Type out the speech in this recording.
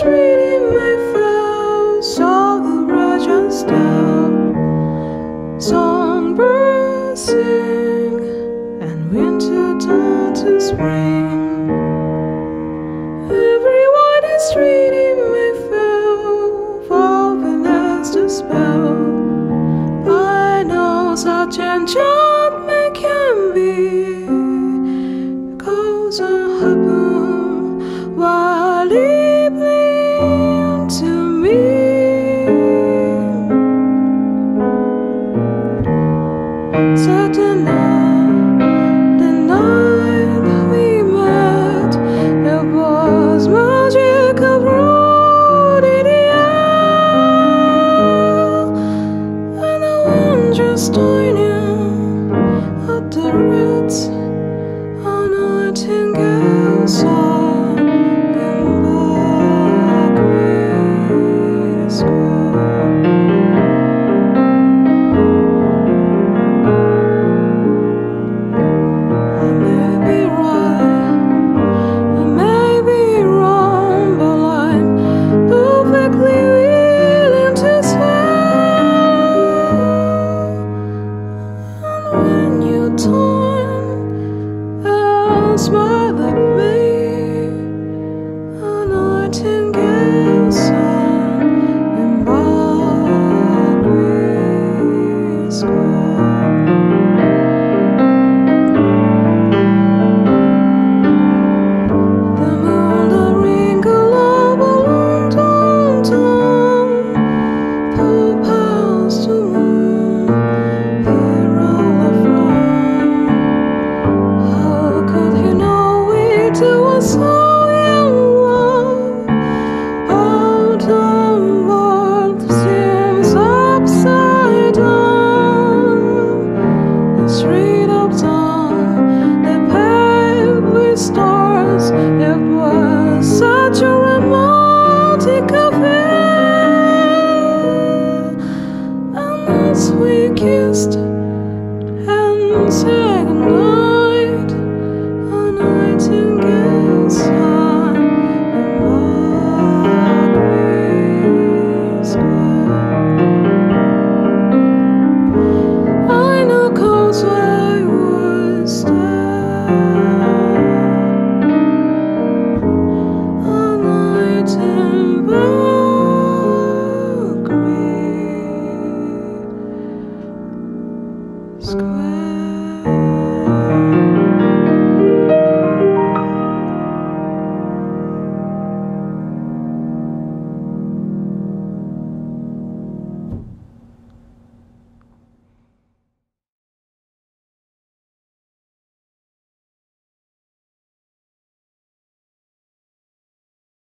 reading my files, saw the Rajan style, songbirds sing, and winter turned to spring. Everyone is reading my file, falling as the spell. I know such enchantment can be, goes unhappen while evening to me. Certainly the night we met, it was magical road in the air, and the wondrous turning of the roots, a nightingale song in Buckwheat Square. I may be right, I may be wrong, but I'm perfectly willing to swear. And when you turn and smile at me, a nightingale sang in Buckwheat Square. The moon, the wrinkle of a London town, Poor pals to moon, here all from. How could he know it was so in love? All the world seems upside down. The street of dawn, they paved with stars. It was such a